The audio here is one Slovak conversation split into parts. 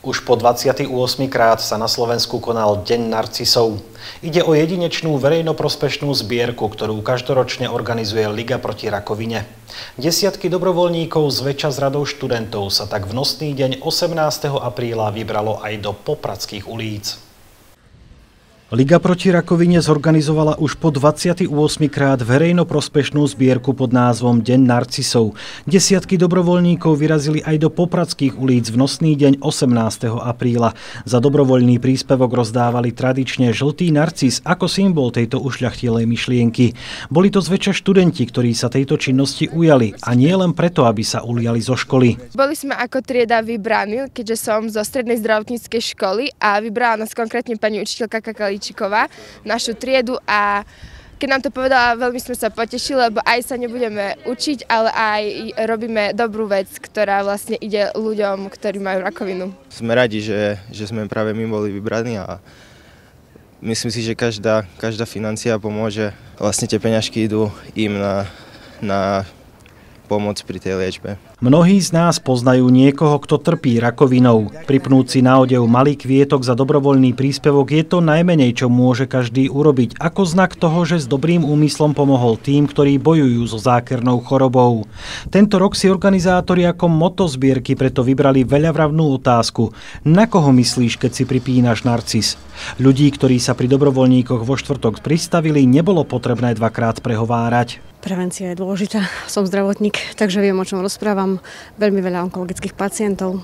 Už po 28. krát sa na Slovensku konal Deň narcisov. Ide o jedinečnú verejnoprospešnú zbierku, ktorú každoročne organizuje Liga proti rakovine. Desiatky dobrovoľníkov zväčša z radou študentov sa tak v nosný deň 18. apríla vybralo aj do popradských ulic. Liga proti rakovine zorganizovala už po 28. krát verejnoprospešnú zbierku pod názvom Deň narcisov. Desiatky dobrovoľníkov vyrazili aj do popradských ulic v nosný deň 18. apríla. Za dobrovoľný príspevok rozdávali tradične žltý narcis ako symbol tejto ušľachtilej myšlienky. Boli to zväčša študenti, ktorí sa tejto činnosti ujali a nie len preto, aby sa uliali zo školy. Boli sme ako trieda vybraní, keďže som zo strednej zdravotníckej školy a vybrala nás konkrétne pani učiteľka Kakaličiková, našu triedu, a keď nám to povedala, veľmi sme sa potešili, lebo aj sa nebudeme učiť, ale aj robíme dobrú vec, ktorá vlastne ide ľuďom, ktorí majú rakovinu. Sme radi, že sme práve my boli vybraní a myslím si, že každá financia pomôže. Vlastne tie peňažky idú im na pomoc pri tej liečbe. Mnohí z nás poznajú niekoho, kto trpí rakovinou. Pripnúť si na odev malý kvietok za dobrovoľný príspevok je to najmenej, čo môže každý urobiť, ako znak toho, že s dobrým úmyslom pomohol tým, ktorí bojujú so zákernou chorobou. Tento rok si organizátori ako motto zbierky preto vybrali veľavravnú otázku. Na koho myslíš, keď si pripínaš narcis? Ľudí, ktorí sa pri dobrovoľníkoch vo štvrtok pristavili, nebolo potrebné dvakrát prehovárať. Prevencia je dôležitá. Som zdravotník, takže viem, o čom rozprávam. Veľmi veľa onkologických pacientov.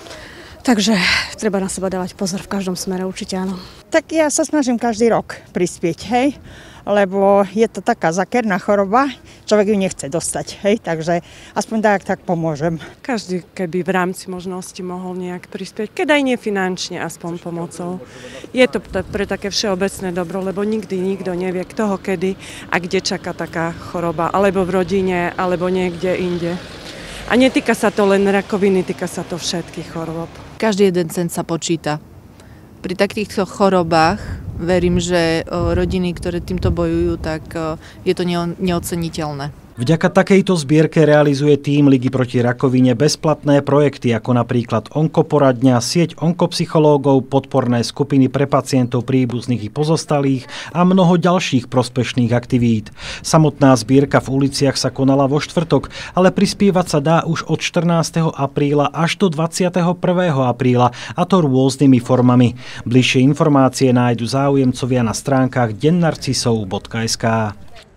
Takže treba na seba dávať pozor v každom smere, určite áno. Tak ja sa snažím každý rok prispieť, hej? Lebo je to taká zákerná choroba, človek ju nechce dostať, hej? Takže aspoň tak pomôžem. Každý, keby v rámci možnosti mohol nejak prispieť, keď aj nie finančne, aspoň pomocou. Je to pre také všeobecné dobro, lebo nikdy nikto nevie, kto ho kedy a kde čaká taká choroba, alebo v rodine, alebo niekde inde. A netýka sa to len rakoviny, týka sa to všetkých chorôb. Každý jeden cent sa počíta. Pri takýchto chorobách verím, že rodiny, ktoré týmto bojujú, tak je to neoceniteľné. Vďaka takejto zbierke realizuje tím Ligy proti rakovine bezplatné projekty, ako napríklad onkoporadňa, sieť onkopsychológov, podporné skupiny pre pacientov príbuzných i pozostalých a mnoho ďalších prospešných aktivít. Samotná zbierka v uliciach sa konala vo štvrtok, ale prispievať sa dá už od 14. apríla až do 21. apríla, a to rôznymi formami. Bližšie informácie nájdu záujemcovia na stránkach dennarcisov.sk.